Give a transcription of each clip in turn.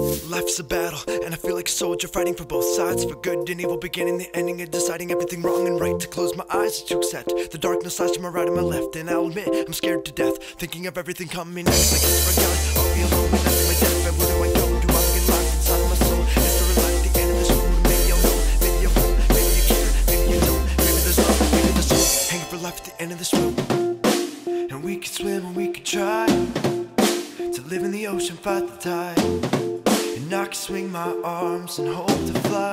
Life's a battle, and I feel like a soldier fighting for both sides, for good and evil, beginning the ending and deciding everything wrong and right. To close my eyes, to accept the darkness lies to my right and my left, and I'll admit I'm scared to death, thinking of everything coming next. Like it's for God, I'll be alone and after my death, and where do I go? Do I get locked inside of my soul? Is there a light at the end of this room? Maybe I'll know, maybe I won't, maybe you care, maybe you don't. Maybe there's love, maybe there's hope, hanging for life at the end of this room. And we could swim and we could try to live in the ocean, fight the tide. And I can swing my arms and hope to fly.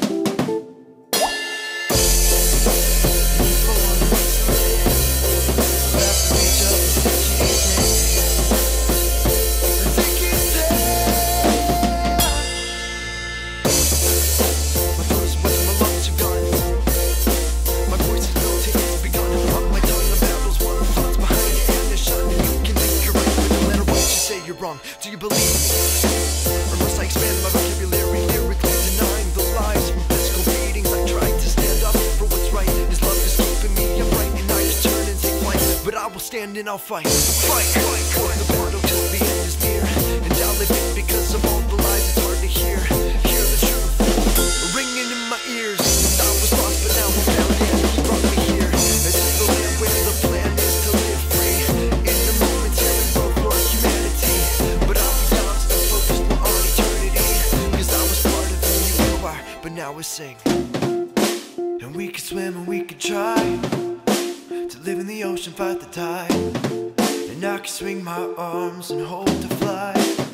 Wrong. Do you believe me? Or must I expand my vocabulary, lyrically denying the lies from physical beatings? I tried to stand up for what's right. His love is keeping me upright, and I just turn and take flight. But I will stand and I'll fight. Fight, fight, fight. The battle till the end is near, and I'll live it because of all the lies. It's hard to hear the truth ringing in my ears. I was lost, but now I'm found, and He brought me here to the land where the plan is to live free in the momentary growth for humanity. But now we sing, and we could swim and we could try to live in the ocean, fight the tide. And I can swing my arms and hope to fly.